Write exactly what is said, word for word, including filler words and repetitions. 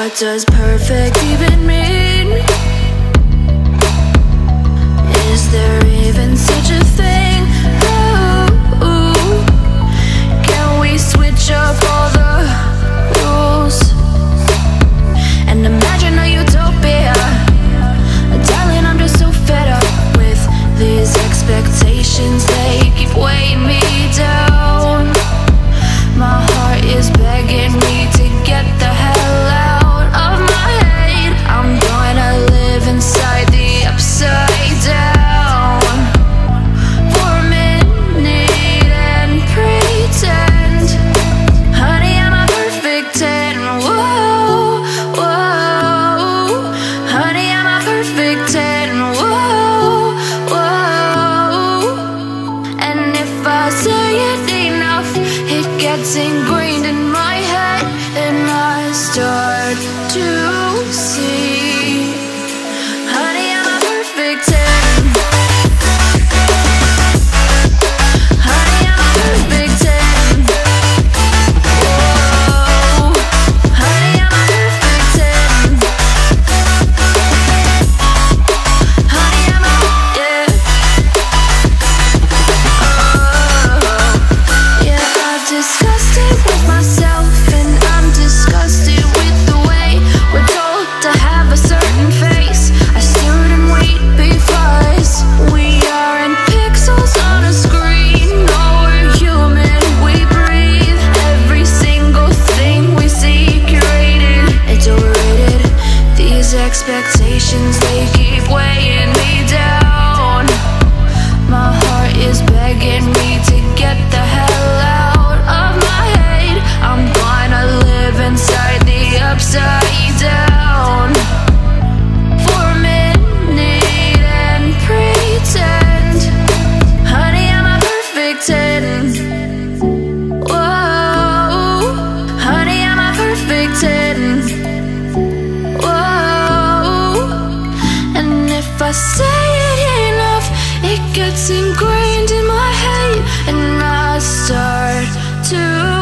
What does perfect even mean? Is there even such a thing? Ooh, can we switch up all the rules and imagine a utopia? Darling, I'm just so fed up with these expectations. They keep weighing me down. My heart is begging me to get the hell out of my head. I'm gonna live inside the upside down for a minute and pretend, honey, I'm a perfect ten. Whoa, whoa, honey, I'm a perfect ten. Whoa, whoa, and if I say it enough, it gets ingrained in my head, and I start to see, honey, I'm a perfect ten. Honey, I'm a perfect ten. Whoa, honey, I'm a perfect ten. Honey, I'm a, yeah. Oh, yeah, I've discussed it with myself, and I'm disgusted with the way we're told to have a certain face, a certain weight, because we aren't pixels on a screen. No, we're human, we breathe. Every single thing we see curated, it's overrated. These expectations, they keep weighing me down. My heart is begging me to get the hell out of my head. I'm gonna live inside the upside down for a minute and pretend, honey, I'm a perfect ten. Whoa, honey, I'm a perfect ten. Whoa, and if I say it enough, it gets ingrained in my head, and I start to